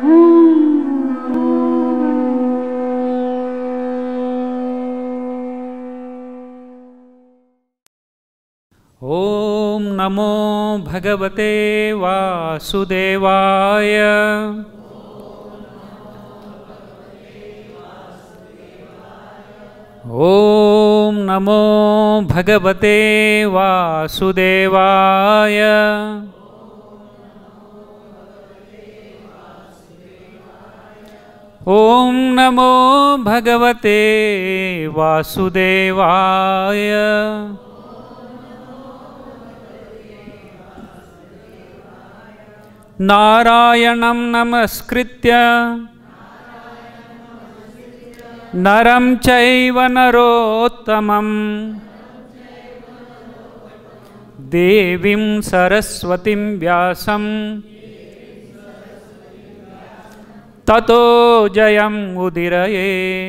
ओम नमो भगवते वासुदेवाय। ओम नमो भगवते वासुदेवाय। ओम नमो भगवते वासुदेवाय। नारायणं नमस्कृत्य नरं चैव नरोत्तमं देवीं सरस्वतीं व्यासं ततो जयम् उदीरये।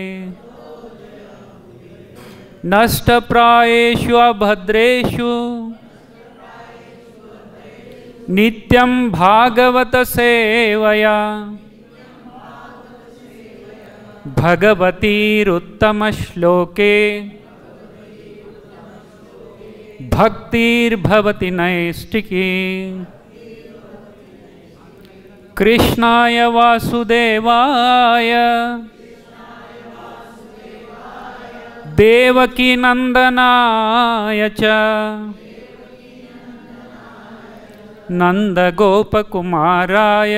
नष्टप्रायेषु अभद्रेषु नित्यं भागवत सेवया भगवतीरुत्तमश्लोके भक्तिर्भवति नैष्टिकी। कृष्णाय वासुदेवाय देवकीनन्दनाय च नन्दगोपकुमाराय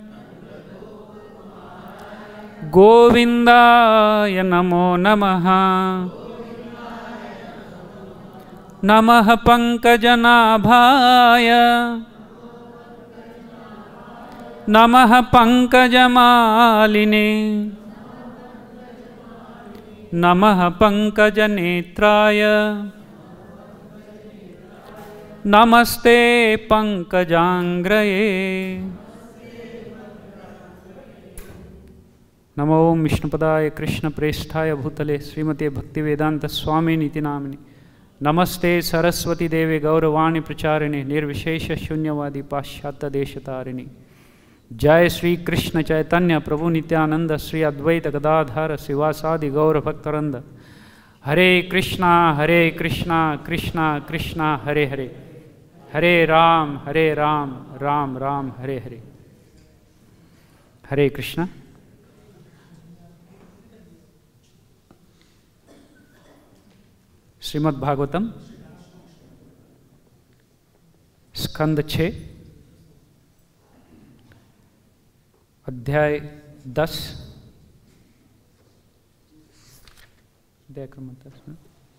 गोविन्दाय नमो नमः। नमः पंकजनाभाय नमः पंकजमालिने नमः पंकजनेत्राय नमस्ते पंकजांग्रये। नमो विष्णुपदाय कृष्णप्रेष्ठाय भूतले श्रीमते भक्तिवेदांत स्वामिनीति नामिने। नमस्ते सरस्वती देवे गौरवाणी प्रचारिणे निर्विशेष शून्यवादी पाश्चात्य देशतारिणी। जय श्री कृष्ण चैतन्य प्रभु नित्यानंद श्री अद्वैत गदाधर शिवासादि गौर भक्तवृंद। हरे कृष्णा कृष्णा कृष्णा हरे हरे, हरे राम राम राम हरे हरे। हरे कृष्णा। श्रीमद् भागवतम स्कंद 6 अध्याय 10 अध्याय क्रमांक 10 में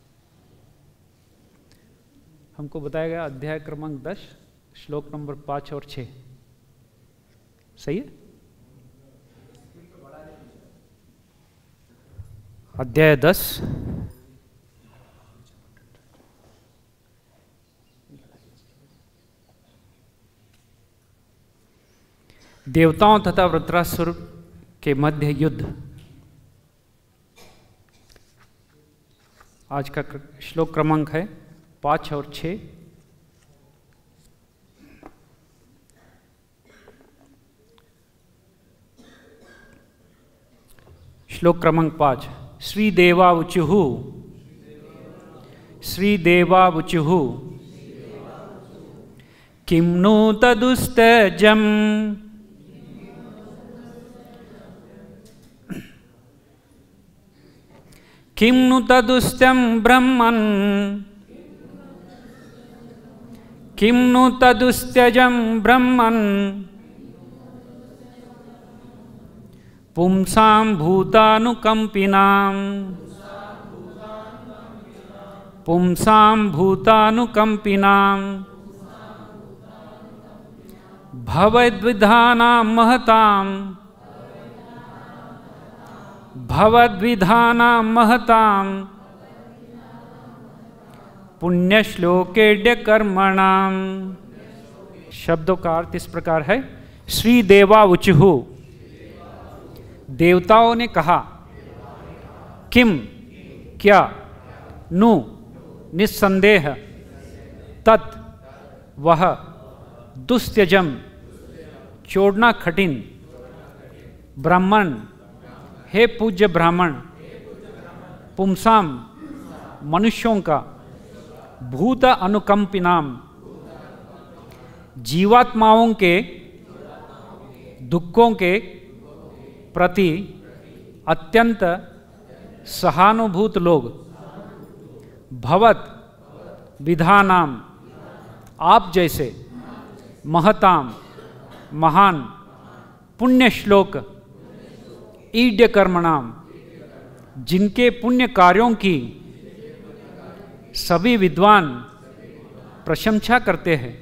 हमको बताया गया अध्याय क्रमांक 10 श्लोक नंबर 5 और 6 सही है। अध्याय 10 देवताओं तथा वृत्रासुर के मध्य युद्ध। आज का श्लोक क्रमांक है 5 और 6। श्लोक क्रमांक 5। श्रीदेवावुचुः किं नु तदुस्तजम् किं नु तदुस्त्यं ब्रह्मन् किं नु तदुस्त्यजं ब्रह्मन् पुंसां भूतानुकंपिनां भवद्विधानां महतां पुण्यश्लोकेड्य कर्मणाम। शब्दों का अर्थ इस प्रकार है। श्री देवावुचुः देवताओं ने कहा, किम क्या, नु निस्संदेह, तत् वह, दुस्त्यजम छोड़ना कठिन, ब्राह्मण, हे पूज्य ब्राह्मण, पुंसाम मनुष्यों का, भूत अनुकंपिनाम जीवात्माओं के दुखों के प्रति अत्यंत सहानुभूत लोग, भवत विधानाम आप जैसे, महताम महान, पुण्य श्लोक ईड्य कर्मणाम जिनके पुण्य कार्यों की सभी विद्वान प्रशंसा करते हैं।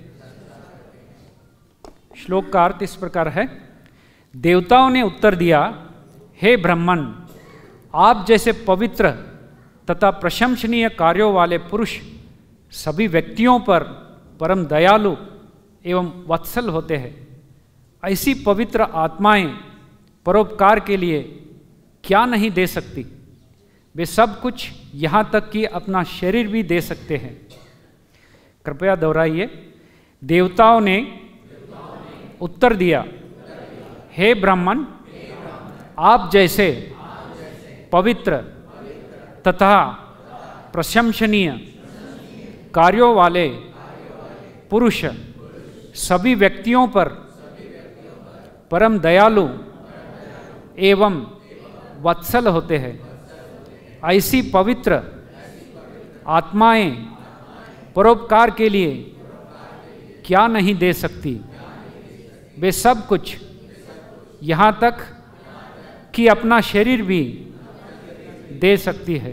श्लोक का अर्थ इस प्रकार है, देवताओं ने उत्तर दिया, हे ब्राह्मण, आप जैसे पवित्र तथा प्रशंसनीय कार्यों वाले पुरुष सभी व्यक्तियों पर परम दयालु एवं वत्सल होते हैं। ऐसी पवित्र आत्माएं परोपकार के लिए क्या नहीं दे सकती। वे सब कुछ यहाँ तक कि अपना शरीर भी दे सकते हैं। कृपया दोहराइए। देवताओं ने उत्तर दिया, हे ब्राह्मण, आप जैसे पवित्र तथा प्रशंसनीय कार्यों वाले पुरुष सभी व्यक्तियों पर परम दयालु एवं वत्सल होते हैं। ऐसी पवित्र आत्माएं परोपकार के लिए क्या नहीं दे सकती। वे सब कुछ यहाँ तक कि अपना शरीर भी दे सकती है।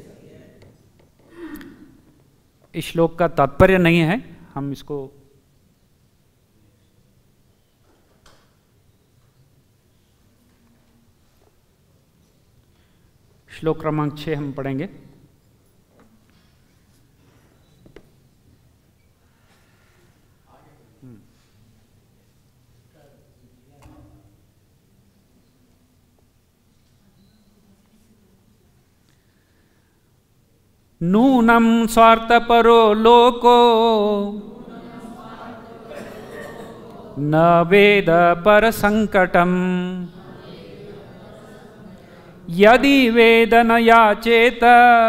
इस श्लोक का तात्पर्य नहीं है, हम इसको श्लोक क्रमांक 6 हम पढ़ेंगे। नूनं स्वार्थपरो लोको न वेद परसंकटम् यदि वेद न याचेत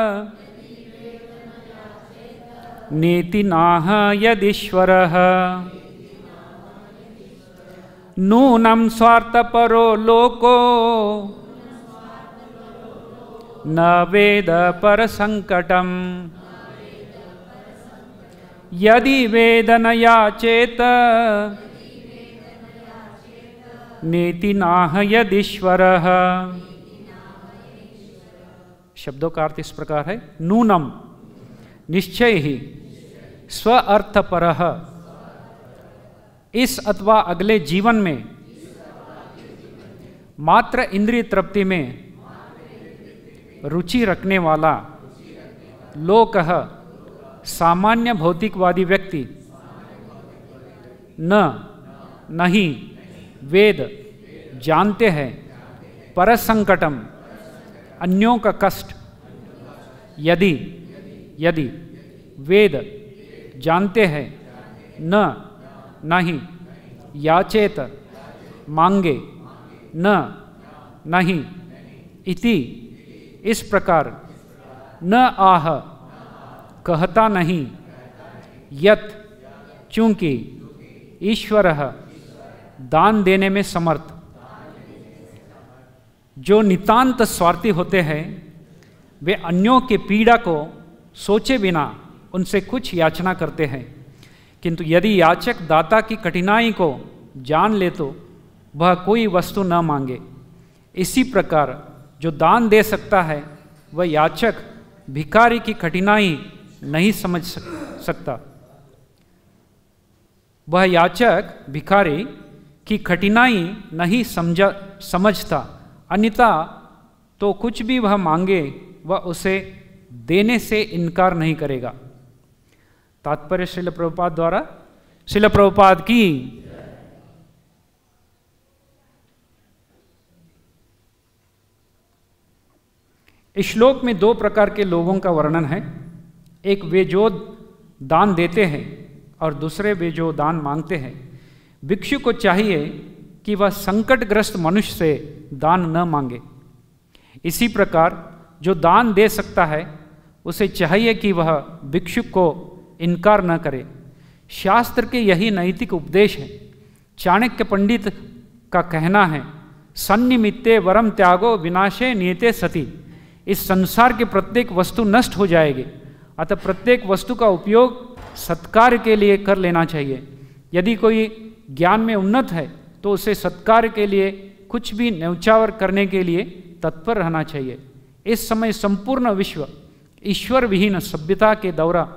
नेति नाह यदीश्वरः। नूनं स्वार्थपरो लोको न वेद परसंकटम् यदि वेद न याचेत नेति नाह यदीश्वरः। शब्दों का अर्थ इस प्रकार है, नूनम निश्चय ही, स्व अर्थपरः इस अथवा अगले जीवन में, मात्र इंद्रिय तृप्ति में रुचि रखने वाला लोकः सामान्य भौतिकवादी व्यक्ति नहीं वेद जानते हैं परसंकटम अन्यों का कष्ट यदि वेद जानते हैं नहीं याचेत मांगे नहीं इति इस प्रकार न आह कहता नहीं यत चूंकि ईश्वरः दान देने में समर्थ। जो नितांत स्वार्थी होते हैं वे अन्यों के पीड़ा को सोचे बिना उनसे कुछ याचना करते हैं, किंतु यदि याचक दाता की कठिनाई को जान ले तो वह कोई वस्तु न मांगे। इसी प्रकार जो दान दे सकता है वह याचक भिखारी की कठिनाई नहीं समझ सकता। वह याचक भिखारी की कठिनाई नहीं समझता, अन्यथा तो कुछ भी वह मांगे वह उसे देने से इनकार नहीं करेगा। तात्पर्य श्रील प्रभुपाद द्वारा। श्रील प्रभुपाद की। इस श्लोक में दो प्रकार के लोगों का वर्णन है, एक वे जो दान देते हैं और दूसरे वे जो दान मांगते हैं। भिक्षु को चाहिए कि वह संकटग्रस्त मनुष्य से दान न मांगे। इसी प्रकार जो दान दे सकता है उसे चाहिए कि वह भिक्षुक को इनकार न करे। शास्त्र के यही नैतिक उपदेश है। चाणक्य पंडित का कहना है, सन्निमित्ते वरम त्यागो विनाशे नियते सति। इस संसार की प्रत्येक वस्तु नष्ट हो जाएगी, अतः प्रत्येक वस्तु का उपयोग सत्कार के लिए कर लेना चाहिए। यदि कोई ज्ञान में उन्नत है तो उसे सत्कार के लिए कुछ भी न्यौछावर करने के लिए तत्पर रहना चाहिए। इस समय संपूर्ण विश्व ईश्वर विहीन सभ्यता के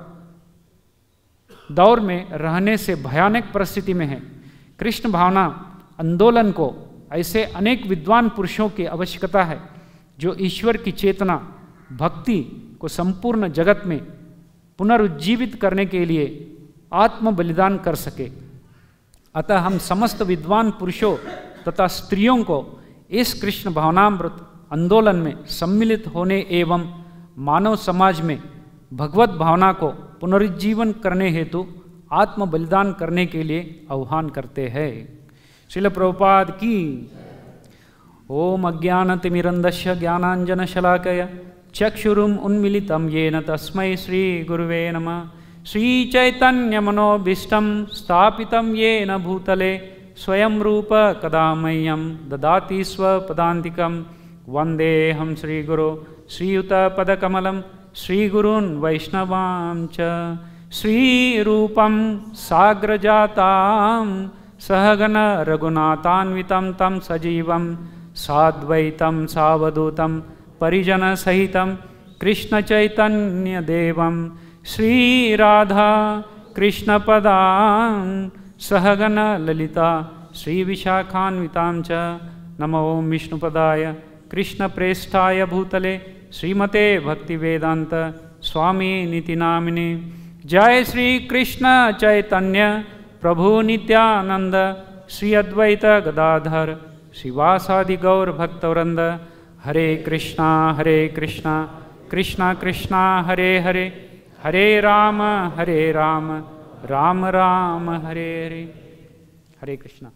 दौर में रहने से भयानक परिस्थिति में है। कृष्ण भावना आंदोलन को ऐसे अनेक विद्वान पुरुषों की आवश्यकता है जो ईश्वर की चेतना भक्ति को संपूर्ण जगत में पुनरुज्जीवित करने के लिए आत्म बलिदान कर सके। अतः हम समस्त विद्वान पुरुषों तथा स्त्रियों को इस कृष्ण भावनामृत आंदोलन में सम्मिलित होने एवं मानव समाज में भगवत भावना को पुनरुज्जीवन करने हेतु आत्म बलिदान करने के लिए आह्वान करते हैं। श्रील प्रभुपाद की। ओम अज्ञानतिमिरन्धस्य ज्ञानाञ्जनशलाकया चक्षुरुम् उन्मीलितं येन तस्मै श्री गुरुवे नमः। श्रीचैतन्यमनोभीष्टं स्थापितं येन भूतले स्वयं रूप कदा मह्यं ददाति स्वपदान्तिकं। वन्देऽहं श्रीगुरो श्रीयुतपदकमलं श्रीगुरून् वैष्णवां च। श्रीरूपं साग्रजातां सहगण रघुनाथान्वितं तं सजीवं साद्वैतं सावधूतं परिजनसहितं कृष्णचैतन्यदेवं श्रीराधा कृष्णपदां सहगण ललिता श्रीविशाखान्वितां च। नमो विष्णुपदाय कृष्णप्रेष्ठाय भूतले श्रीमते भक्तिवेदांत स्वामी नीति नामिने। जय श्री कृष्ण चैतन्य प्रभु नित्यानंद श्री अद्वैत गदाधर श्रीवासादि गौर भक्तवृंद। हरे कृष्णा कृष्णा कृष्णा हरे हरे, हरे राम राम राम हरे हरे। हरे कृष्णा।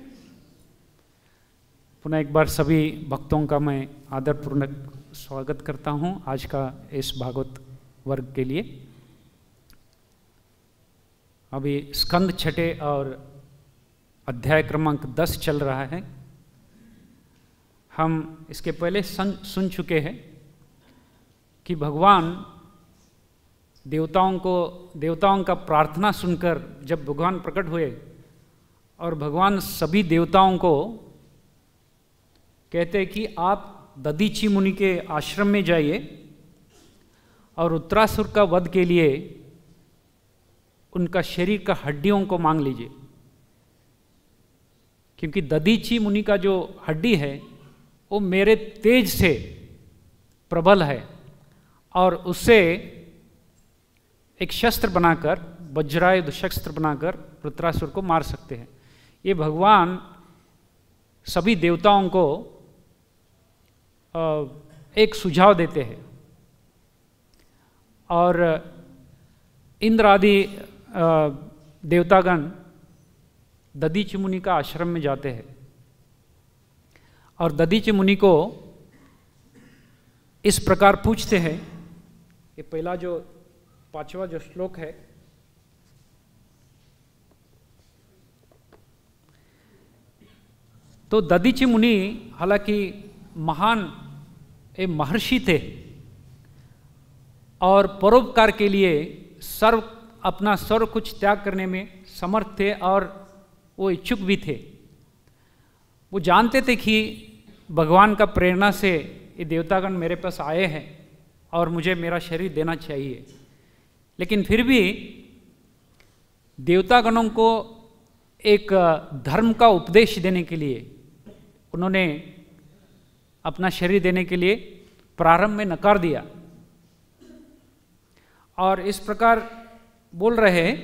पुनः एक बार सभी भक्तों का मैं आदरपूर्वक स्वागत करता हूं आज का इस भागवत वर्ग के लिए। अभी स्कंद छठे और अध्याय क्रमांक 10 चल रहा है। हम इसके पहले सुन चुके हैं कि भगवान देवताओं का प्रार्थना सुनकर जब भगवान प्रकट हुए और भगवान सभी देवताओं को कहते कि आप दधीची मुनि के आश्रम में जाइए और उत्तरासुर का वध के लिए उनका शरीर का हड्डियों को मांग लीजिए, क्योंकि दधीची मुनि का जो हड्डी है वो मेरे तेज से प्रबल है और उससे एक शस्त्र बनाकर वज्रायुध शस्त्र बनाकर वृत्रासुर को मार सकते हैं। ये भगवान सभी देवताओं को एक सुझाव देते हैं और इंद्र आदि देवतागण दधीची मुनि का आश्रम में जाते हैं और दधीची मुनि को इस प्रकार पूछते हैं। ये पहला जो 5वां जो श्लोक है, तो दधीची मुनि हालांकि महान महर्षि थे और परोपकार के लिए अपना सर्व कुछ त्याग करने में समर्थ थे और वो इच्छुक भी थे। वो जानते थे कि भगवान का प्रेरणा से ये देवतागण मेरे पास आए हैं और मुझे मेरा शरीर देना चाहिए, लेकिन फिर भी देवतागणों को एक धर्म का उपदेश देने के लिए उन्होंने अपना शरीर देने के लिए प्रारंभ में नकार दिया और इस प्रकार बोल रहे हैं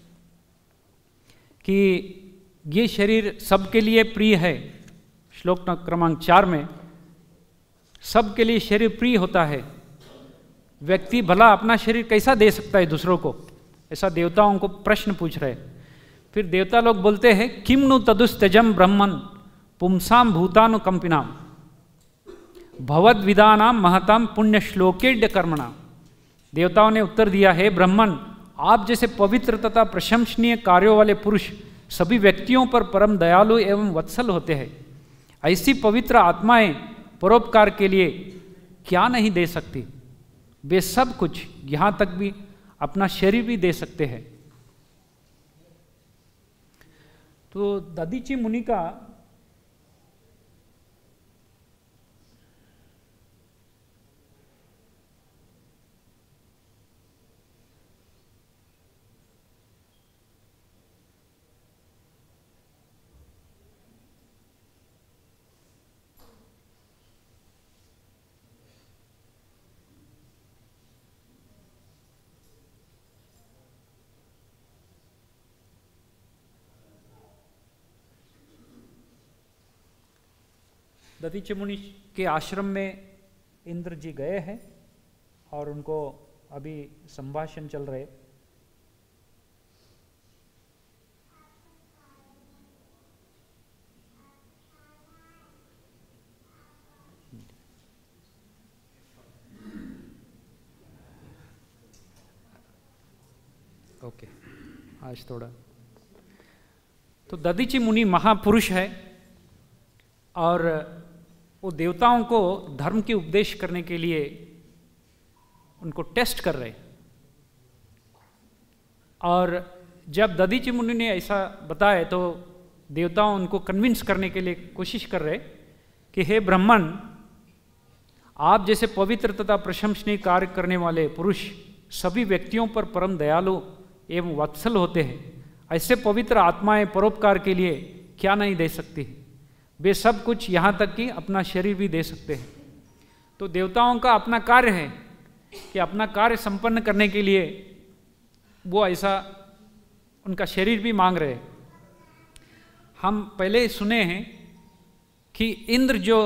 कि ये शरीर सबके लिए प्रिय है। श्लोक क्रमांक 4 में सबके लिए शरीर प्रिय होता है, व्यक्ति भला अपना शरीर कैसा दे सकता है दूसरों को, ऐसा देवताओं को प्रश्न पूछ रहे। फिर देवता लोग बोलते हैं किम नु तदुस्तजम ब्रह्मन पुंसाम भूतानुकंपिनाम भवद विदानाम महताम पुण्य श्लोकेड्य कर्मणाम। देवताओं ने उत्तर दिया, हे ब्राह्मण, आप जैसे पवित्र तथा प्रशंसनीय कार्यों वाले पुरुष सभी व्यक्तियों पर परम दयालु एवं वत्सल होते हैं। ऐसी पवित्र आत्माएं परोपकार के लिए क्या नहीं दे सकती? वे सब कुछ, यहाँ तक भी अपना शरीर भी दे सकते हैं। तो दधीचि मुनि का दधीचि मुनि के आश्रम में इंद्र जी गए हैं और उनको अभी संभाषण चल रहे। ओके, आज थोड़ा तो दधीचि मुनि महापुरुष है और वो देवताओं को धर्म के उपदेश करने के लिए उनको टेस्ट कर रहे। और जब दधीचि मुनि ने ऐसा बताया तो देवताओं उनको कन्विंस करने के लिए कोशिश कर रहे कि हे ब्राह्मण, आप जैसे पवित्र तथा प्रशंसनीय कार्य करने वाले पुरुष सभी व्यक्तियों पर परम दयालु एवं वत्सल होते हैं। ऐसे पवित्र आत्माएं परोपकार के लिए क्या नहीं दे सकती? वे सब कुछ, यहाँ तक कि अपना शरीर भी दे सकते हैं। तो देवताओं का अपना कार्य है कि अपना कार्य संपन्न करने के लिए वो ऐसा उनका शरीर भी मांग रहे। हम पहले सुने हैं कि इंद्र जो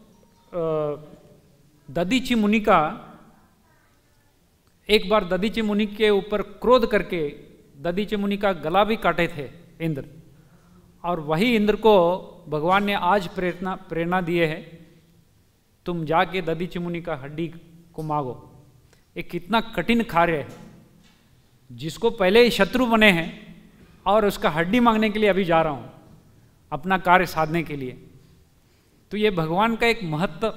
दधीचि मुनि का, एक बार दधीचि मुनि के ऊपर क्रोध करके दधीचि मुनि का गला भी काटे थे इंद्र। और वही इंद्र को भगवान ने आज प्रेरणा दिए है, तुम जाके दधीचि मुनि का हड्डी को मांगो। एक कितना कठिन कार्य है, जिसको पहले ही शत्रु बने हैं और उसका हड्डी मांगने के लिए अभी जा रहा हूँ अपना कार्य साधने के लिए। तो ये भगवान का एक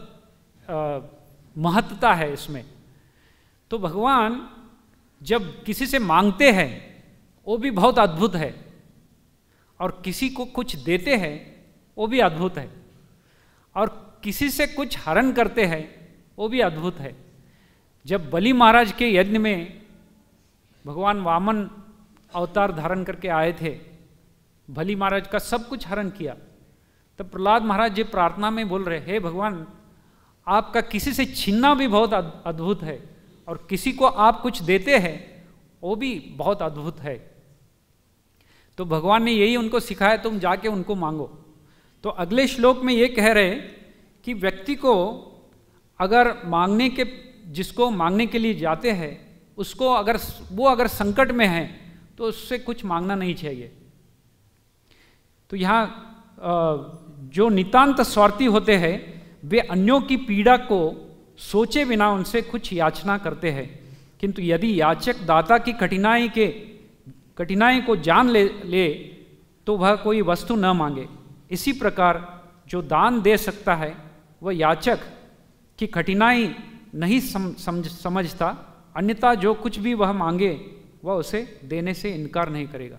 महत्ता है इसमें। तो भगवान जब किसी से मांगते हैं वो भी बहुत अद्भुत है, और किसी को कुछ देते हैं वो भी अद्भुत है, और किसी से कुछ हरण करते हैं वो भी अद्भुत है। जब बलि महाराज के यज्ञ में भगवान वामन अवतार धारण करके आए थे, बलि महाराज का सब कुछ हरण किया, तब प्रहलाद महाराज जी प्रार्थना में बोल रहे, हे भगवान, आपका किसी से छीनना भी बहुत अद्भुत है, और किसी को आप कुछ देते हैं वो भी बहुत अद्भुत है। तो भगवान ने यही उनको सिखाया, तुम जाके उनको मांगो। तो अगले श्लोक में ये कह रहे कि व्यक्ति को अगर मांगने के, जिसको मांगने के लिए जाते हैं उसको अगर संकट में है तो उससे कुछ मांगना नहीं चाहिए। तो यहाँ जो नितांत स्वार्थी होते हैं वे अन्यों की पीड़ा को सोचे बिना उनसे कुछ याचना करते हैं, किंतु यदि याचक दाता की कठिनाई को जान ले तो वह कोई वस्तु न मांगे। इसी प्रकार जो दान दे सकता है वह याचक की कठिनाई नहीं समझता, अन्यथा जो कुछ भी वह मांगे वह उसे देने से इनकार नहीं करेगा।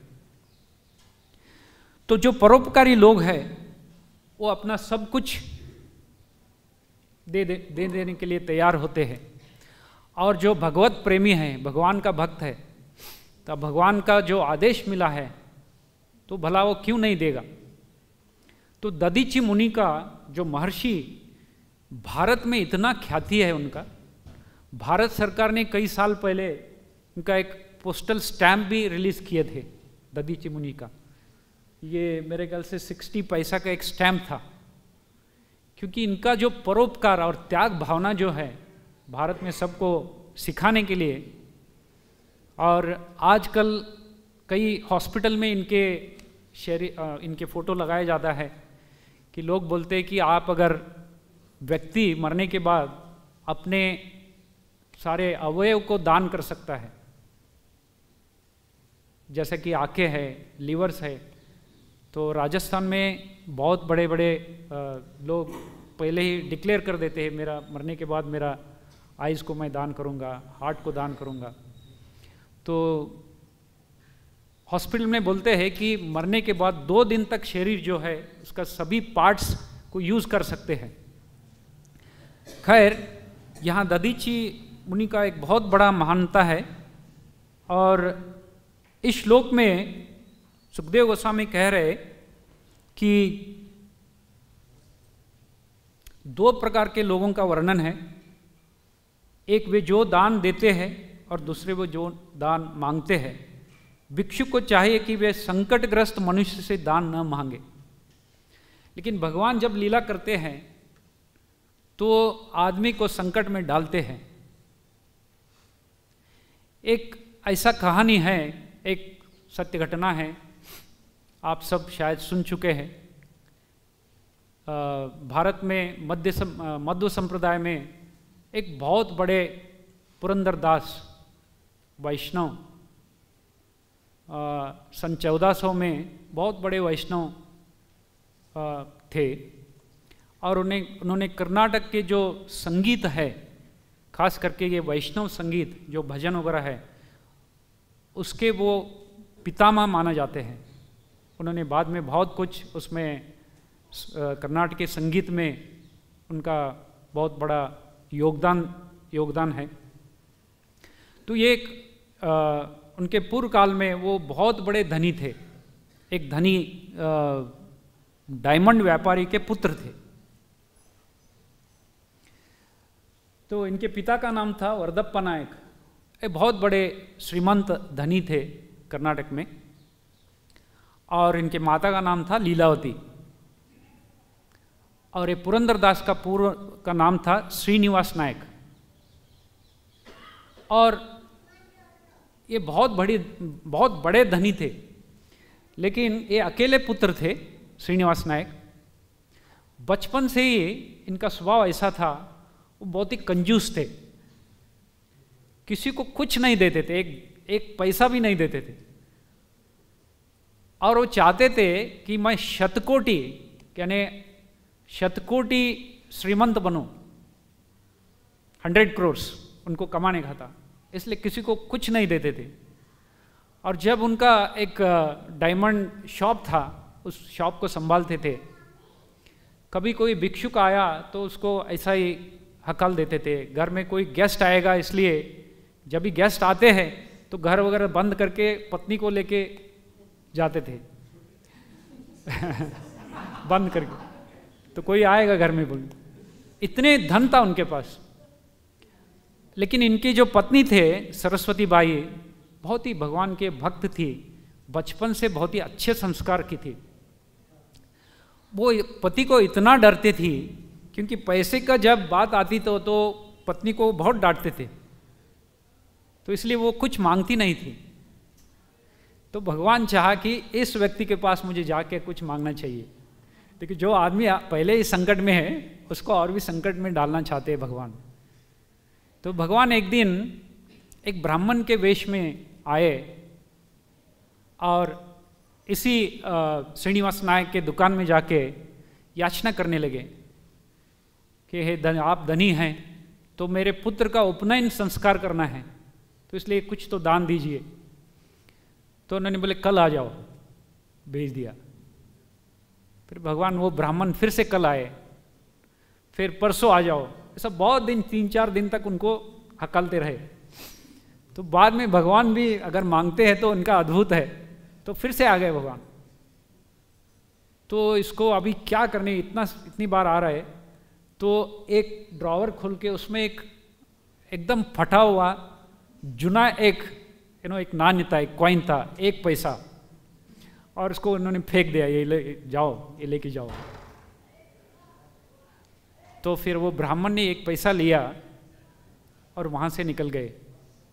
तो जो परोपकारी लोग हैं वो अपना सब कुछ दे देने के लिए तैयार होते हैं, और जो भगवत प्रेमी है, भगवान का भक्त है, तो भगवान का जो आदेश मिला है तो भला वो क्यों नहीं देगा। तो दधीचि मुनि का जो महर्षि, भारत में इतना ख्याति है उनका, भारत सरकार ने कई साल पहले उनका एक पोस्टल स्टैम्प भी रिलीज किए थे दधीचि मुनि का। ये मेरे ख्याल से 60 पैसा का एक स्टैम्प था, क्योंकि इनका जो परोपकार और त्याग भावना जो है भारत में सबको सिखाने के लिए। और आजकल कई हॉस्पिटल में इनके फ़ोटो लगाया जाता है कि लोग बोलते हैं कि आप अगर व्यक्ति मरने के बाद अपने सारे अवयव को दान कर सकता है, जैसे कि आंखें है, लीवर्स है, तो राजस्थान में बहुत बड़े बड़े लोग पहले ही डिक्लेयर कर देते हैं मेरा मरने के बाद मेरा आइज़ को मैं दान करूंगा, हार्ट को दान करूंगा। तो हॉस्पिटल में बोलते हैं कि मरने के बाद 2 दिन तक शरीर जो है उसका सभी पार्ट्स को यूज़ कर सकते हैं। खैर, यहाँ दधीची मुनि का एक बहुत बड़ा महानता है, और इस श्लोक में सुखदेव गोस्वामी कह रहे कि 2 प्रकार के लोगों का वर्णन है। एक वे जो दान देते हैं और दूसरे वो जो दान मांगते हैं। भिक्षु को चाहिए कि वे संकटग्रस्त मनुष्य से दान न मांगे, लेकिन भगवान जब लीला करते हैं तो आदमी को संकट में डालते हैं। एक ऐसा कहानी है, एक सत्य घटना है, आप सब शायद सुन चुके हैं। भारत में मध्व संप्रदाय में एक बहुत बड़े पुरंदरदास वैष्णव, सन 1400 में बहुत बड़े वैष्णव थे, और उन्होंने कर्नाटक के जो संगीत है, खास करके ये वैष्णव संगीत जो भजन वगैरह है, उसके वो पितामह माना जाते हैं। उन्होंने बाद में बहुत कुछ उसमें कर्नाटक के संगीत में उनका बहुत बड़ा योगदान है। तो ये उनके पूर्व काल में वो बहुत बड़े धनी थे, एक धनी डायमंड व्यापारी के पुत्र थे। तो इनके पिता का नाम था वर्दप्पा नायक, एक बहुत बड़े श्रीमंत धनी थे कर्नाटक में, और इनके माता का नाम था लीलावती, और ये पुरंदरदास का पूर्व का नाम था श्रीनिवास नायक। और ये बहुत बड़े धनी थे, लेकिन ये अकेले पुत्र थे श्रीनिवास नायक। बचपन से ही इनका स्वभाव ऐसा था, वो बहुत ही कंजूस थे, किसी को कुछ नहीं देते थे, एक पैसा भी नहीं देते थे, और वो चाहते थे कि मैं शतकोटि श्रीमंत बनूं, 100 करोड़ उनको कमाने का था, इसलिए किसी को कुछ नहीं देते थे। और जब उनका एक डायमंड शॉप था, उस शॉप को संभालते थे। कभी कोई भिक्षुक आया तो उसको ऐसा ही हकल देते थे। घर में कोई गेस्ट आएगा, इसलिए जब भी गेस्ट आते हैं तो घर वगैरह बंद करके पत्नी को लेके जाते थे बंद करके, तो कोई आएगा घर में बोल, इतने धन था उनके पास। लेकिन इनकी जो पत्नी थे सरस्वती बाई, बहुत ही भगवान के भक्त थी, बचपन से बहुत ही अच्छे संस्कार की थी। वो पति को इतना डरते थी, क्योंकि पैसे का जब बात आती तो पत्नी को बहुत डांटते थे, तो इसलिए वो कुछ मांगती नहीं थी। तो भगवान चाहा कि इस व्यक्ति के पास मुझे जाके कुछ मांगना चाहिए, लेकिन जो आदमी पहले ही संकट में है उसको और भी संकट में डालना चाहते हैं भगवान। तो भगवान एक दिन एक ब्राह्मण के वेश में आए और इसी श्रीनिवास नायक के दुकान में जाके याचना करने लगे कि हे आप धनी हैं, तो मेरे पुत्र का उपनयन संस्कार करना है, तो इसलिए कुछ तो दान दीजिए। तो उन्होंने बोले कल आ जाओ, भेज दिया। फिर भगवान वो ब्राह्मण फिर से कल आए, फिर परसों आ जाओ, ऐसा बहुत दिन 3-4 दिन तक उनको हकलते रहे। तो बाद में भगवान भी अगर मांगते हैं तो उनका अद्भुत है, तो फिर से आ गए भगवान। तो इसको अभी क्या करने, इतनी बार आ रहा है। तो एक ड्रॉवर खोल के उसमें एकदम फटा हुआ जुना एक नाण्य था, एक कॉइन था, 1 पैसा, और उसको उन्होंने फेंक दिया, ये लेके जाओ। तो फिर वो ब्राह्मण ने 1 पैसा लिया और वहाँ से निकल गए।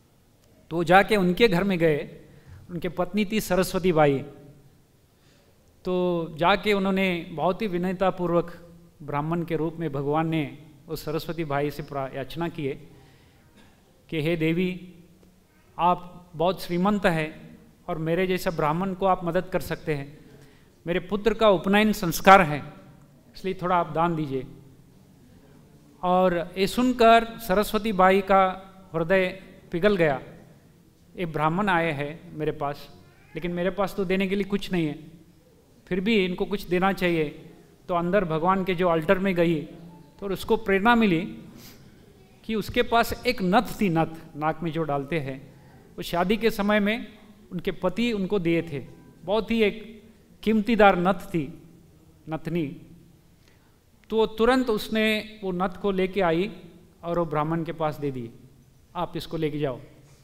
तो जाके उनके घर में गए, उनके पत्नी थी सरस्वती बाई। तो जाके उन्होंने बहुत ही विनयतापूर्वक ब्राह्मण के रूप में भगवान ने उस सरस्वती भाई से याचना की है कि हे देवी, आप बहुत श्रीमंत है और मेरे जैसा ब्राह्मण को आप मदद कर सकते हैं। मेरे पुत्र का उपनयन संस्कार है, इसलिए थोड़ा आप दान दीजिए। और ये सुनकर सरस्वती बाई का हृदय पिघल गया। ये ब्राह्मण आए हैं मेरे पास, लेकिन मेरे पास तो देने के लिए कुछ नहीं है, फिर भी इनको कुछ देना चाहिए। तो अंदर भगवान के जो अल्टर में गई तो उसको प्रेरणा मिली कि उसके पास एक नथ थी, नथ नाक में जो डालते हैं, वो शादी के समय में उनके पति उनको दिए थे। बहुत ही एक कीमतीदार नथ थी, नथनी। तो तुरंत उसने वो नथ को लेके आई और वो ब्राह्मण के पास दे दी, आप इसको लेके जाओ।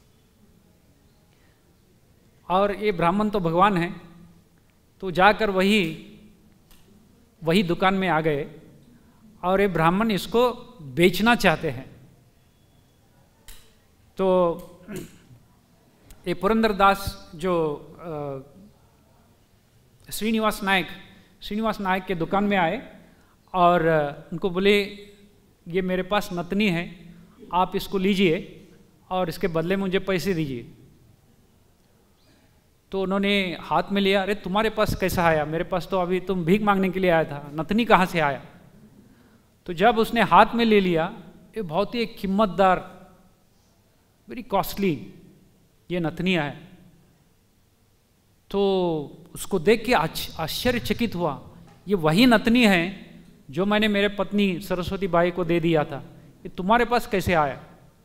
और ये ब्राह्मण तो भगवान है, तो जाकर वही दुकान में आ गए और ये ब्राह्मण इसको बेचना चाहते हैं। तो ये पुरंदरदास जो श्रीनिवास नायक के दुकान में आए और उनको बोले, ये मेरे पास नतनी है, आप इसको लीजिए और इसके बदले मुझे पैसे दीजिए। तो उन्होंने हाथ में लिया। अरे तुम्हारे पास कैसा आया? मेरे पास तो अभी तुम भीख मांगने के लिए आया था, नतनी कहाँ से आया? तो जब उसने हाथ में ले लिया, ये बहुत ही एक कीमतदार, वेरी कॉस्टली ये नतनियाँ है। तो उसको देख के आश्चर्यचकित हुआ, ये वही नतनी है जो मैंने मेरे पत्नी सरस्वती बाई को दे दिया था, ये तुम्हारे पास कैसे आया?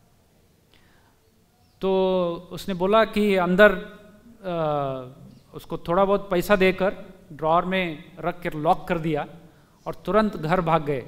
तो उसने बोला कि अंदर उसको थोड़ा बहुत पैसा देकर ड्रॉअर में रख कर लॉक कर दिया और तुरंत घर भाग गए।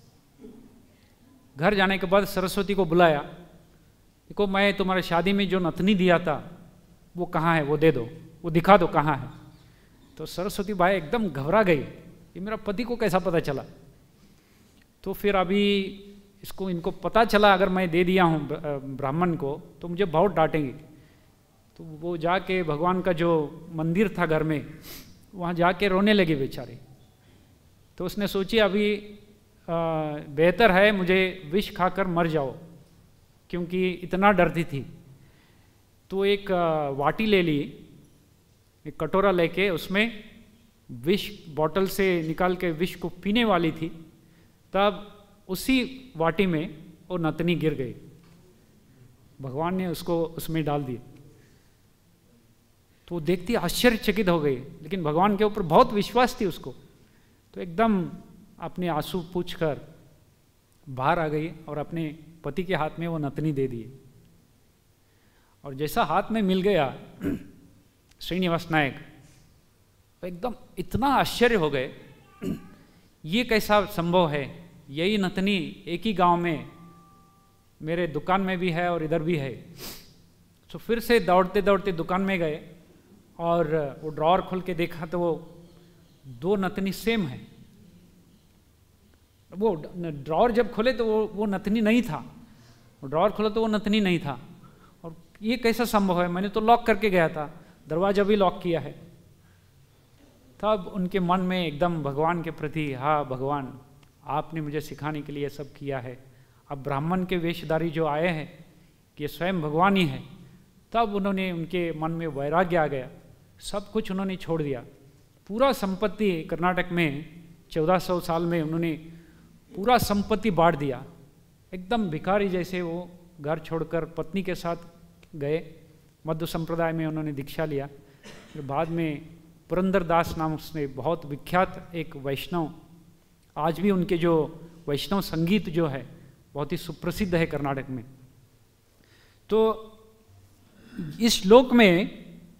घर जाने के बाद सरस्वती को बुलाया, देखो मैं तुम्हारे शादी में जो नथनी दिया था वो कहाँ है, वो दे दो, वो दिखा दो कहाँ है। तो सरस्वती बाई एकदम घबरा गई, ये मेरा पति को कैसा पता चला? तो फिर अभी इनको पता चला अगर मैं दे दिया हूँ ब्राह्मण को तो मुझे बहुत डांटेंगे। तो वो जाके भगवान का जो मंदिर था घर में, वहाँ जाके रोने लगे बेचारे। तो उसने सोची अभी बेहतर है मुझे विष खाकर मर जाओ, क्योंकि इतना डरती थी। तो एक वाटी ले ली, एक कटोरा लेके उसमें विष बॉटल से निकाल के विष को पीने वाली थी, तब उसी वाटी में वो नतनी गिर गई। भगवान ने उसको उसमें डाल दी। तो देखती आश्चर्यचकित हो गई, लेकिन भगवान के ऊपर बहुत विश्वास थी उसको। तो एकदम अपने आंसू पूछकर बाहर आ गई और अपने पति के हाथ में वो नतनी दे दी। और जैसा हाथ में मिल गया श्रीनिवास नायक, तो एकदम इतना आश्चर्य हो गए, ये कैसा संभव है? यही नतनी एक ही गांव में मेरे दुकान में भी है और इधर भी है। तो फिर से दौड़ते दौड़ते दुकान में गए और वो ड्रॉअर खोल के देखा तो वो दो नतनी सेम है। वो ड्रॉअर जब खोले तो वो नतनी नहीं था, वो ड्रॉअर खोला तो वो नतनी नहीं था। और ये कैसा संभव है? मैंने तो लॉक करके गया था, दरवाजा भी लॉक किया है। तब उनके मन में एकदम भगवान के प्रति, हाँ भगवान आपने मुझे सिखाने के लिए सब किया है, अब ब्राह्मण के वेशधारी जो आए हैं कि स्वयं भगवान ही है। तब उन्होंने, उनके मन में वैराग्य आ गया, सब कुछ उन्होंने छोड़ दिया। पूरा संपत्ति कर्नाटक में 1400 साल में उन्होंने पूरा संपत्ति बांट दिया। एकदम भिखारी जैसे वो घर छोड़कर पत्नी के साथ गए। मध्य संप्रदाय में उन्होंने दीक्षा लिया। फिर बाद में पुरंदरदास नाम से बहुत विख्यात एक वैष्णव, आज भी उनके जो वैष्णव संगीत जो है बहुत ही सुप्रसिद्ध है कर्नाटक में। तो इस श्लोक में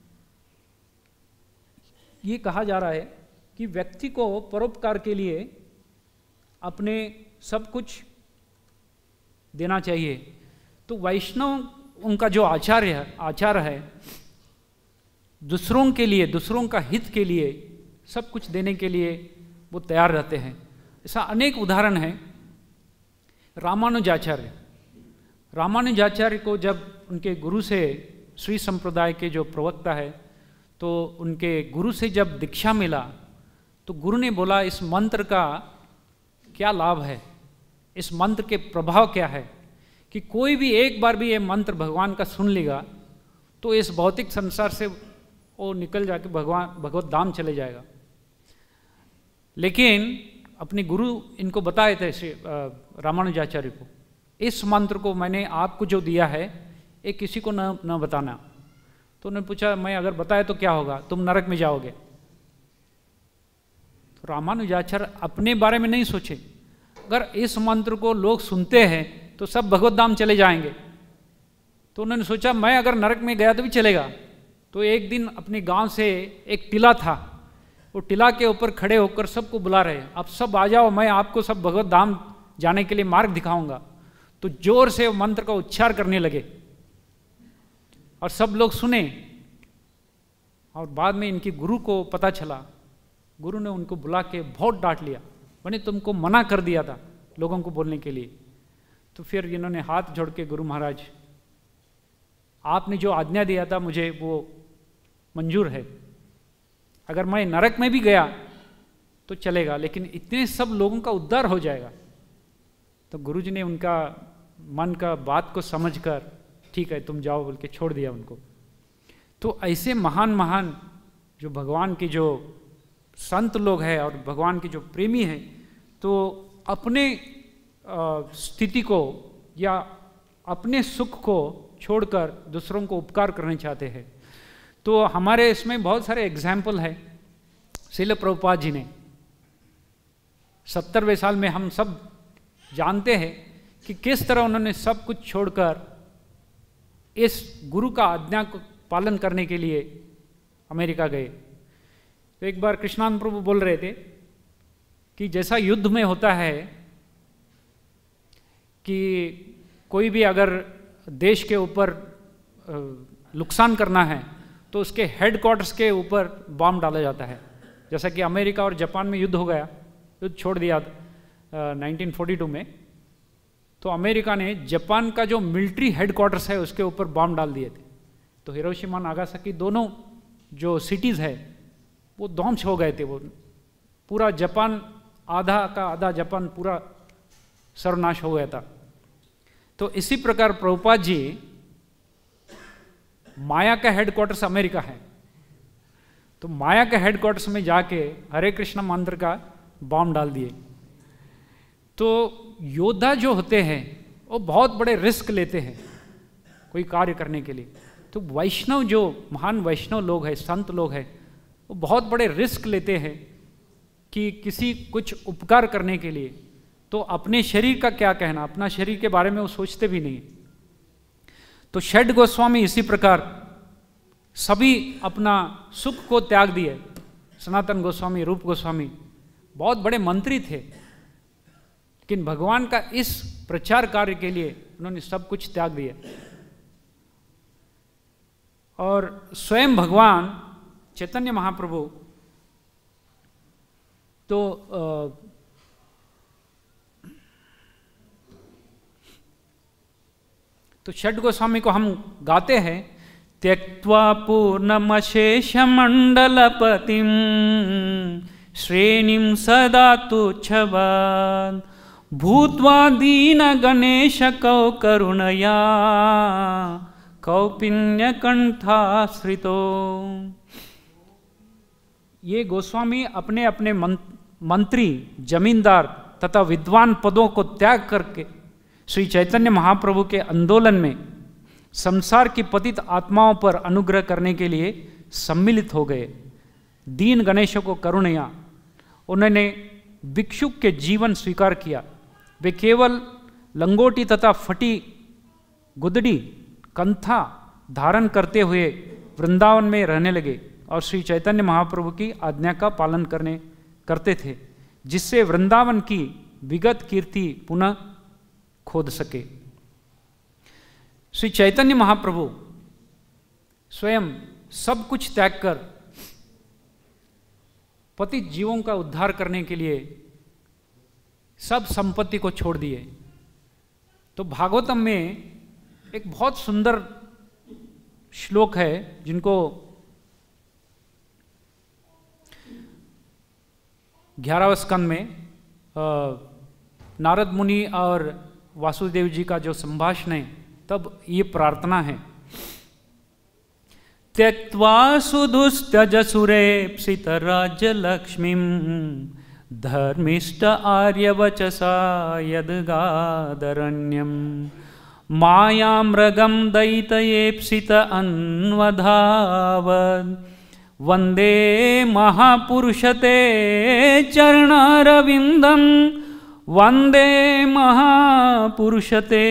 ये कहा जा रहा है कि व्यक्ति को परोपकार के लिए अपने सब कुछ देना चाहिए। तो वैष्णव उनका जो आचार है दूसरों के लिए, दूसरों का हित के लिए सब कुछ देने के लिए वो तैयार रहते हैं। ऐसा अनेक उदाहरण है। रामानुजाचार्य को जब उनके गुरु से, श्री संप्रदाय के जो प्रवक्ता है, तो उनके गुरु से जब दीक्षा मिला तो गुरु ने बोला इस मंत्र का क्या लाभ है, इस मंत्र के प्रभाव क्या है, कि कोई भी एक बार भी ये मंत्र भगवान का सुन लेगा तो इस भौतिक संसार से वो निकल जाके भगवत धाम चले जाएगा। लेकिन अपने गुरु इनको बताए थे श्री रामानुजाचार्य को, इस मंत्र को मैंने आपको जो दिया है ये किसी को न बताना। तो उन्होंने पूछा मैं अगर बताया तो क्या होगा, तुम नरक में जाओगे। तो रामानुजाचार्य अपने बारे में नहीं सोचे, अगर इस मंत्र को लोग सुनते हैं तो सब भगवत धाम चले जाएंगे। तो उन्होंने सोचा मैं अगर नरक में गया तो भी चलेगा। तो एक दिन अपने गांव से एक टिला था, वो टिला के ऊपर खड़े होकर सबको बुला रहे, आप सब आ जाओ, मैं आपको सब भगवत धाम जाने के लिए मार्ग दिखाऊंगा। तो जोर से वो मंत्र का उच्चार करने लगे और सब लोग सुने। और बाद में इनके गुरु को पता चला, गुरु ने उनको बुला के बहुत डांट लिया, मैंने तुमको मना कर दिया था लोगों को बोलने के लिए। तो फिर इन्होंने हाथ जोड़ के, गुरु महाराज आपने जो आज्ञा दिया था मुझे वो मंजूर है, अगर मैं नरक में भी गया तो चलेगा, लेकिन इतने सब लोगों का उद्धार हो जाएगा। तो गुरुजी ने उनका मन का बात को समझकर ठीक है तुम जाओ बोल के छोड़ दिया उनको। तो ऐसे महान महान जो भगवान के जो संत लोग हैं और भगवान के जो प्रेमी हैं, तो अपने स्थिति को या अपने सुख को छोड़कर दूसरों को उपकार करना चाहते हैं। तो हमारे इसमें बहुत सारे एग्जाम्पल है। श्रील प्रभुपाद जी ने 70वें साल में हम सब जानते हैं कि किस तरह उन्होंने सब कुछ छोड़कर इस गुरु का आज्ञा को पालन करने के लिए अमेरिका गए। तो एक बार कृष्णानंद प्रभु बोल रहे थे कि जैसा युद्ध में होता है कि कोई भी अगर देश के ऊपर नुकसान करना है तो उसके हेडक्वार्टर्स के ऊपर बम डाला जाता है। जैसा कि अमेरिका और जापान में युद्ध हो गया, युद्ध छोड़ दिया 1942 में, तो अमेरिका ने जापान का जो मिलिट्री हेडक्वार्टर्स है उसके ऊपर बम डाल दिए थे। तो हिरोशिमा नागासाकी दोनों जो सिटीज़ है वो ध्वंस हो गए थे। वो पूरा जापान, आधा का आधा जापान पूरा सर्वनाश हो गया था। तो इसी प्रकार प्रभुपाद जी, माया का हेडक्वार्टर्स अमेरिका है, तो माया के हेडक्वार्टर्स में जाके हरे कृष्ण मंत्र का बम डाल दिए। तो योद्धा जो होते हैं वो बहुत बड़े रिस्क लेते हैं कोई कार्य करने के लिए। तो वैष्णव जो महान वैष्णव लोग हैं, संत लोग हैं, वो बहुत बड़े रिस्क लेते हैं कि किसी कुछ उपकार करने के लिए। तो अपने शरीर का क्या कहना, अपना शरीर के बारे में वो सोचते भी नहीं। तो षड गोस्वामी इसी प्रकार सभी अपना सुख को त्याग दिए। सनातन गोस्वामी, रूप गोस्वामी बहुत बड़े मंत्री थे, लेकिन भगवान का इस प्रचार कार्य के लिए उन्होंने सब कुछ त्याग दिया। और स्वयं भगवान चैतन्य महाप्रभु तो षड गोस्वामी को हम गाते हैं, त्यक्त्वा पूर्णमशेषमण्डलपतिं श्रेणीं सदा तुच्छवान् भूत्वा दीनगणेशकौ करुणया कौपिन्यकण्ठाश्रितो। ये गोस्वामी अपने अपने मंत्री, जमींदार तथा विद्वान पदों को त्याग करके श्री चैतन्य महाप्रभु के आंदोलन में संसार की पतित आत्माओं पर अनुग्रह करने के लिए सम्मिलित हो गए। दीन गणेश को करुणया, उन्होंने भिक्षुक के जीवन स्वीकार किया। वे केवल लंगोटी तथा फटी गुदड़ी कंथा धारण करते हुए वृंदावन में रहने लगे और श्री चैतन्य महाप्रभु की आज्ञा का पालन करते थे, जिससे वृंदावन की विगत कीर्ति पुनः खोद सके। श्री चैतन्य महाप्रभु स्वयं सब कुछ त्याग कर पतित जीवों का उद्धार करने के लिए सब संपत्ति को छोड़ दिए। तो भागवतम में एक बहुत सुंदर श्लोक है जिनको 11वें स्कंद में नारद मुनि और वासुदेव जी का जो संभाषण है, तब ये प्रार्थना है, त्यक्त्वा सुदुस्त्यजसुरेप्सित राज्यलक्ष्मीं धर्मिष्ठ आर्यवचसा यद्गादरण्यं मायामृगं दैतयेप्सित अन्वधावत् वन्दे महापुरुषते चरणारविन्दं वन्दे महापुरुषते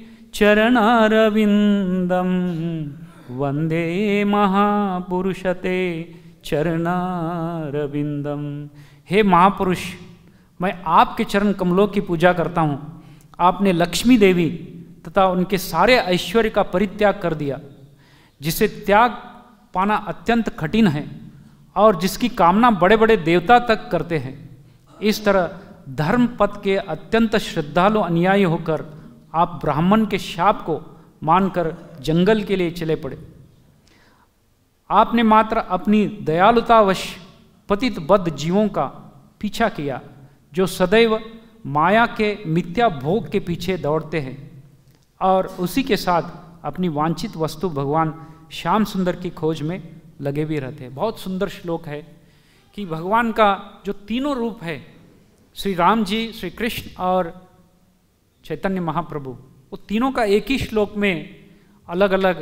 चरणारविन्दं वन्दे महापुरुषते चरणारविन्दम। हे महापुरुष, मैं आपके चरण कमलों की पूजा करता हूँ। आपने लक्ष्मी देवी तथा उनके सारे ऐश्वर्य का परित्याग कर दिया, जिसे त्याग पाना अत्यंत कठिन है और जिसकी कामना बड़े बड़े देवता तक करते हैं। इस तरह धर्म पथ के अत्यंत श्रद्धालु अनुयायी होकर आप ब्राह्मण के शाप को मानकर जंगल के लिए चले पड़े। आपने मात्र अपनी दयालुतावश पतित बद्ध जीवों का पीछा किया, जो सदैव माया के मिथ्या भोग के पीछे दौड़ते हैं और उसी के साथ अपनी वांछित वस्तु भगवान श्याम सुंदर की खोज में लगे भी रहते हैं। बहुत सुंदर श्लोक है कि भगवान का जो तीनों रूप है, श्री राम जी, श्री कृष्ण और चैतन्य महाप्रभु, वो तीनों का एक ही श्लोक में अलग अलग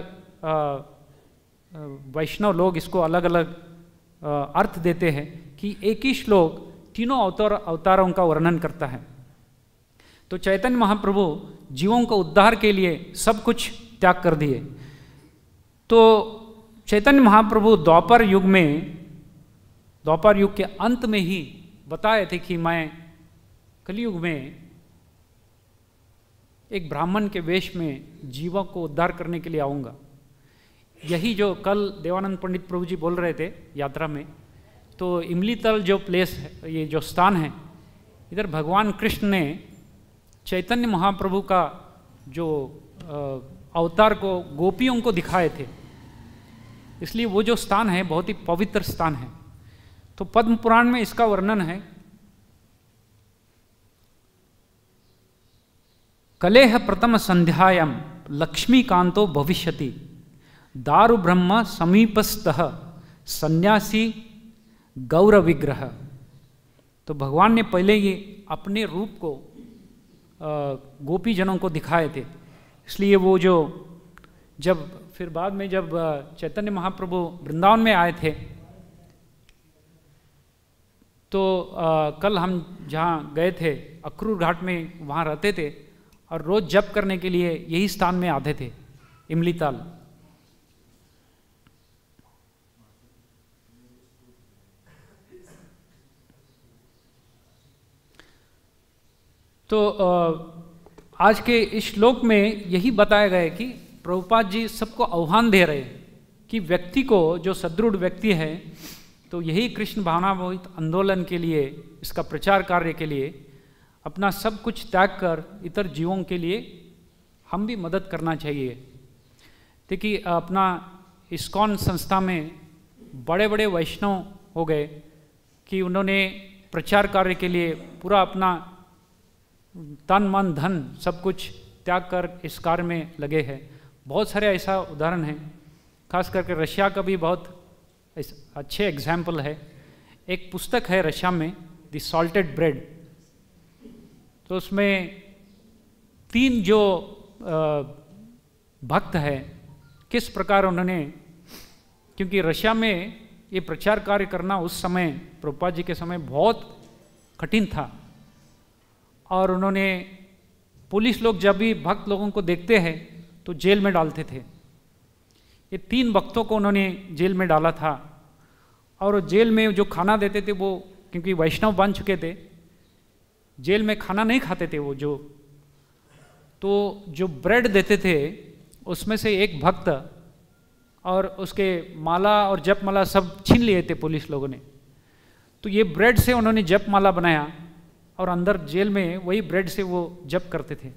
वैष्णव लोग इसको अलग अलग अर्थ देते हैं कि एक ही श्लोक तीनों अवतारों का वर्णन करता है। तो चैतन्य महाप्रभु जीवों को उद्धार के लिए सब कुछ त्याग कर दिए। तो चैतन्य महाप्रभु द्वापर युग के अंत में ही बताए थे कि मैं कलयुग में एक ब्राह्मण के वेश में जीवों को उद्धार करने के लिए आऊँगा। यही जो कल देवानंद पंडित प्रभु जी बोल रहे थे यात्रा में, तो इमलीतल जो प्लेस है, ये जो स्थान है, इधर भगवान कृष्ण ने चैतन्य महाप्रभु का जो अवतार को गोपियों को दिखाए थे, इसलिए वो जो स्थान है बहुत ही पवित्र स्थान है। तो पद्म पुराण में इसका वर्णन है, कलेह प्रथम संध्यायां लक्ष्मीकांतो भविष्यति दारु ब्रह्म समीपस्थः सन्यासी गौर विग्रह। तो भगवान ने पहले ये अपने रूप को गोपी जनों को दिखाए थे, इसलिए वो जो जब फिर बाद में जब चैतन्य महाप्रभु वृंदावन में आए थे, तो कल हम जहाँ गए थे अक्रूर घाट में, वहाँ रहते थे और रोज़ जप करने के लिए यही स्थान में आते थे, इमलीताल। तो आज के इस श्लोक में यही बताया गया है कि प्रभुपाद जी सबको आह्वान दे रहे हैं कि व्यक्ति को, जो सदृढ़ व्यक्ति है, तो यही कृष्ण भावनामोहित आंदोलन के लिए, इसका प्रचार कार्य के लिए अपना सब कुछ त्याग कर इतर जीवों के लिए हम भी मदद करना चाहिए। देखिए अपना इस्कॉन संस्था में बड़े बड़े वैष्णव हो गए कि उन्होंने प्रचार कार्य के लिए पूरा अपना तन मन धन सब कुछ त्याग कर इस कार्य में लगे हैं। बहुत सारे ऐसा उदाहरण हैं, खास करके रशिया का भी बहुत अच्छे एग्जाम्पल है। एक पुस्तक है रशिया में, द सॉल्टेड ब्रेड, तो उसमें 3 जो भक्त है किस प्रकार उन्होंने, क्योंकि रशिया में ये प्रचार कार्य करना उस समय प्रभुपाद जी के समय बहुत कठिन था और उन्होंने, पुलिस लोग जब भी भक्त लोगों को देखते हैं तो जेल में डालते थे। ये 3 भक्तों को उन्होंने जेल में डाला था और जेल में जो खाना देते थे वो, क्योंकि वैष्णव बन चुके थे, जेल में खाना नहीं खाते थे वो, तो जो ब्रेड देते थे उसमें से एक भक्त और उसके माला और जप माला सब छीन लिए थे पुलिस लोगों ने। तो ये ब्रेड से उन्होंने जप माला बनाया और अंदर जेल में वही ब्रेड से वो जप करते थे।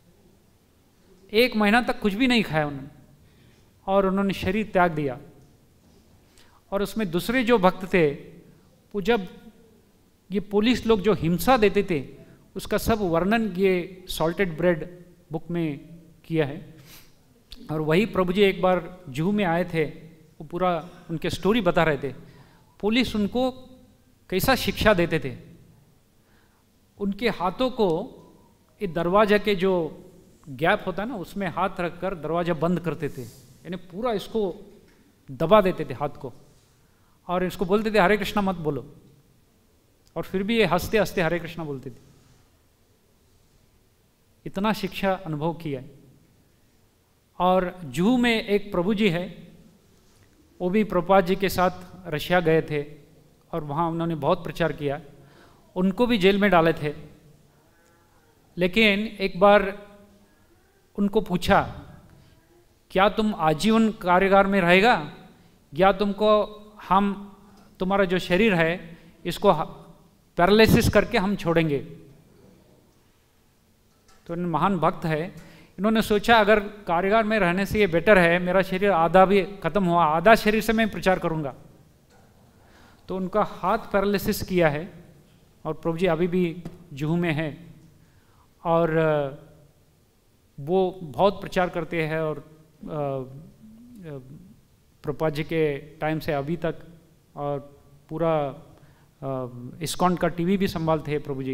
1 महीना तक कुछ भी नहीं खाया उन्होंने और उन्होंने शरीर त्याग दिया। और उसमें दूसरे जो भक्त थे वो जब ये पुलिस लोग जो हिंसा देते थे उसका सब वर्णन ये सॉल्टेड ब्रेड बुक में किया है। और वही प्रभु जी एक बार जू में आए थे, वो पूरा उनके स्टोरी बता रहे थे, पुलिस उनको कैसा शिक्षा देते थे। उनके हाथों को ये दरवाजा के जो गैप होता है ना उसमें हाथ रखकर दरवाजा बंद करते थे, यानी पूरा इसको दबा देते थे हाथ को, और इसको बोलते थे हरे कृष्णा मत बोलो, और फिर भी ये हंसते हंसते हरे कृष्णा बोलते थे। इतना शिक्षा अनुभव किया है। और जूहू में एक प्रभु जी है, वो भी प्रभुपाद जी के साथ रशिया गए थे और वहाँ उन्होंने बहुत प्रचार किया। उनको भी जेल में डाले थे, लेकिन एक बार उनको पूछा क्या तुम आजीवन कारागार में रहेगा या तुमको हम तुम्हारा जो शरीर है इसको पैरालिसिस करके हम छोड़ेंगे। तो महान भक्त है, इन्होंने सोचा अगर कारागार में रहने से ये बेटर है, मेरा शरीर आधा भी खत्म हुआ, आधा शरीर से मैं प्रचार करूंगा। तो उनका हाथ पैरालिसिस किया है और प्रभु जी अभी भी जूहू में है और वो बहुत प्रचार करते हैं और प्रभुपाद जी के टाइम से अभी तक, और पूरा इस्कॉन का टीवी भी संभालते हैं प्रभु जी।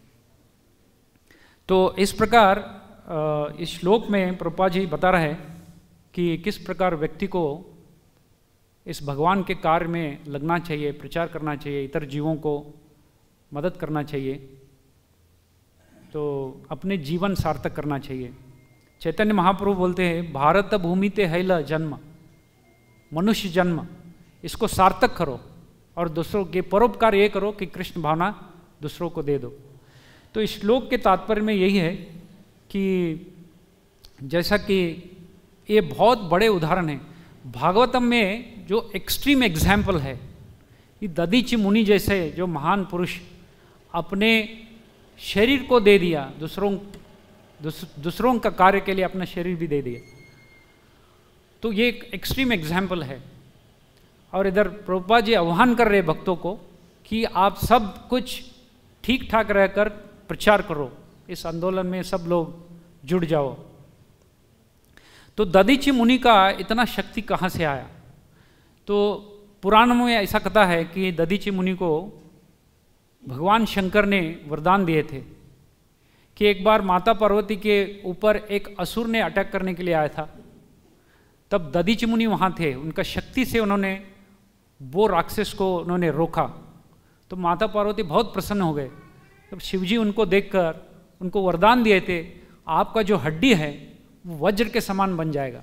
तो इस प्रकार इस श्लोक में प्रभुपाद जी बता रहे हैं कि किस प्रकार व्यक्ति को इस भगवान के कार्य में लगना चाहिए, प्रचार करना चाहिए, इतर जीवों को मदद करना चाहिए, तो अपने जीवन सार्थक करना चाहिए। चैतन्य महाप्रभु बोलते हैं भारत भूमि ते हैल जन्म, मनुष्य जन्म, इसको सार्थक करो और दूसरों के परोपकार ये करो कि कृष्ण भावना दूसरों को दे दो। तो इस श्लोक के तात्पर्य में यही है कि जैसा कि ये बहुत बड़े उदाहरण हैं भागवतम में, जो एक्सट्रीम एग्जाम्पल है, ये दधीचि मुनि जैसे जो महान पुरुष अपने शरीर को दे दिया, दूसरों का कार्य के लिए अपना शरीर भी दे दिया, तो ये एक एक्सट्रीम एग्जाम्पल है। और इधर प्रभुपाद जी आह्वान कर रहे भक्तों को कि आप सब कुछ ठीक ठाक रहकर प्रचार करो, इस आंदोलन में सब लोग जुड़ जाओ। तो दधीचि मुनि का इतना शक्ति कहाँ से आया? तो पुराणों में ऐसा कथा है कि दधीचि मुनि को भगवान शंकर ने वरदान दिए थे कि एक बार माता पार्वती के ऊपर एक असुर ने अटैक करने के लिए आया था, तब दधीचि मुनि वहाँ थे, उनका शक्ति से उन्होंने वो राक्षस को उन्होंने रोका। तो माता पार्वती बहुत प्रसन्न हो गए। तब शिवजी उनको देखकर उनको वरदान दिए थे, आपका जो हड्डी है वो वज्र के समान बन जाएगा।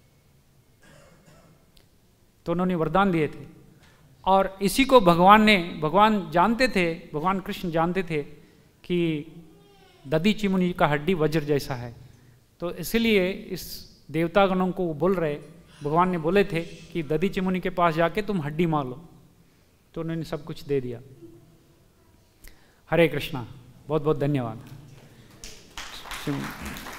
तो उन्होंने वरदान दिए थे और इसी को भगवान जानते थे, भगवान कृष्ण जानते थे कि दधीचि मुनि का हड्डी वज्र जैसा है। तो इसलिए इस देवतागणों को बोल रहे, भगवान ने बोले थे कि दधीचि मुनि के पास जाके तुम हड्डी मार लो। तो उन्होंने सब कुछ दे दिया। हरे कृष्णा, बहुत बहुत धन्यवाद।